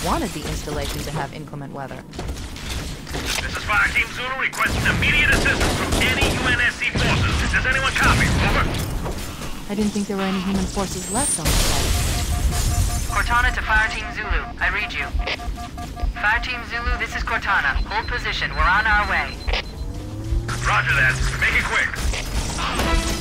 wanted the installation to have inclement weather. This is Fire Team Zulu requesting immediate assistance from any UNSC forces. Does anyone copy? Over. I didn't think there were any human forces left on the site. Cortana to Fire Team Zulu. I read you. Fire Team Zulu, this is Cortana. Hold position. We're on our way. Roger that. Make it quick.